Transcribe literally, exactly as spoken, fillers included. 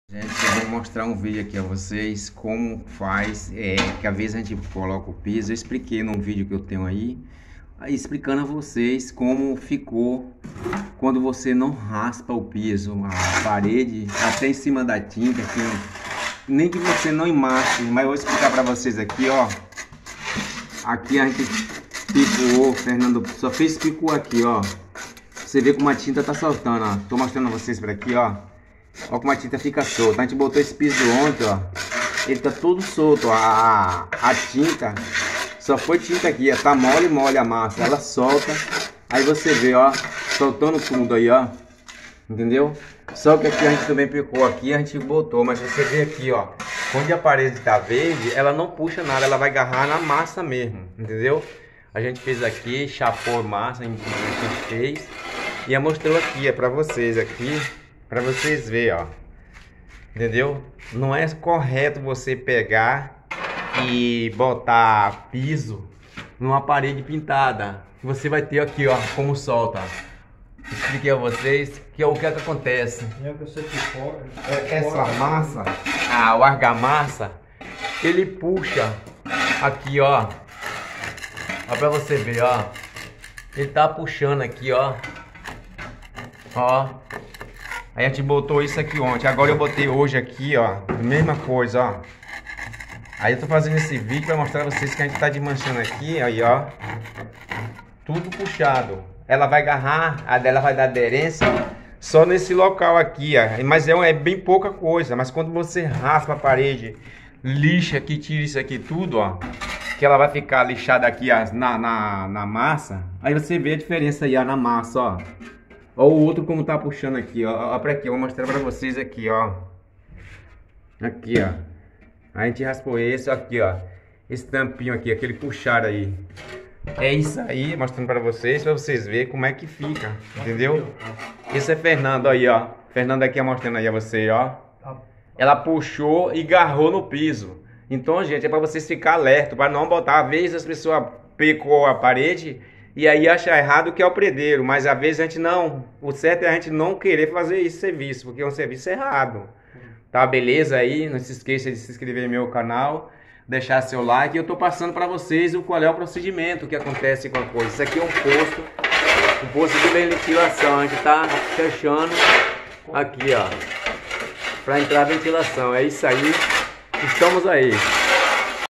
Gente, eu vou mostrar um vídeo aqui a vocês como faz, é, que às vezes a gente coloca o piso. Eu expliquei num vídeo que eu tenho aí, aí explicando a vocês como ficou quando você não raspa o piso, a parede, até em cima da tinta, que nem que você não emasse, mas eu vou explicar para vocês aqui, ó. Aqui a gente picou, Fernando só fez picou aqui, ó. Você vê como a tinta tá soltando, ó. Tô mostrando a vocês por aqui, ó. Olha como a tinta fica solta. A gente botou esse piso ontem, ó. Ele tá todo solto. A, a tinta só foi tinta aqui, ó. Tá mole, mole a massa. Ela solta. Aí você vê, ó. Soltando tudo aí, ó. Entendeu? Só que aqui a gente também picou aqui, a gente botou. Mas você vê aqui, ó. Onde a parede tá verde, ela não puxa nada. Ela vai agarrar na massa mesmo. Entendeu? A gente fez aqui, chapou massa. A gente fez. E mostrou aqui, é pra vocês aqui. Para vocês verem, ó. Entendeu? Não é correto você pegar e botar piso numa parede pintada. Você vai ter aqui, ó, como solta. Expliquei a vocês que é o que, é que acontece. Essa massa, a o argamassa, ele puxa aqui, ó. Ó, pra você ver, ó. Ele tá puxando aqui, ó. Ó. Aí a gente botou isso aqui ontem, agora eu botei hoje aqui, ó, mesma coisa, ó. Aí eu tô fazendo esse vídeo para mostrar pra vocês que a gente tá desmanchando aqui, aí, ó. Tudo puxado. Ela vai agarrar, a dela vai dar aderência só nesse local aqui, ó. Mas é, é bem pouca coisa, mas quando você raspa a parede, lixa aqui, tira isso aqui tudo, ó. Que ela vai ficar lixada aqui, ó, na, na, na massa. Aí você vê a diferença aí, ó, na massa, ó. Olha o outro como tá puxando aqui, ó. Olha pra aqui, eu vou mostrar pra vocês aqui, ó. Aqui, ó. A gente raspou esse, aqui, ó. Esse tampinho aqui, aquele puxar aí. É isso aí, mostrando pra vocês, pra vocês verem como é que fica, entendeu? Esse é Fernando aí, ó. Fernando aqui mostrando aí a você, ó. Ela puxou e agarrou no piso. Então, gente, é pra vocês ficar alerta, pra não botar. Às vezes as pessoas pecou a parede e aí acha errado que é o predeiro, mas às vezes a gente não, o certo é a gente não querer fazer esse serviço, porque é um serviço errado. Tá, beleza aí? Não se esqueça de se inscrever no meu canal, deixar seu like. Eu tô passando para vocês o qual é o procedimento que acontece com a coisa. Isso aqui é um posto, um posto de ventilação, a gente tá fechando aqui, ó, para entrar a ventilação. É isso aí, estamos aí.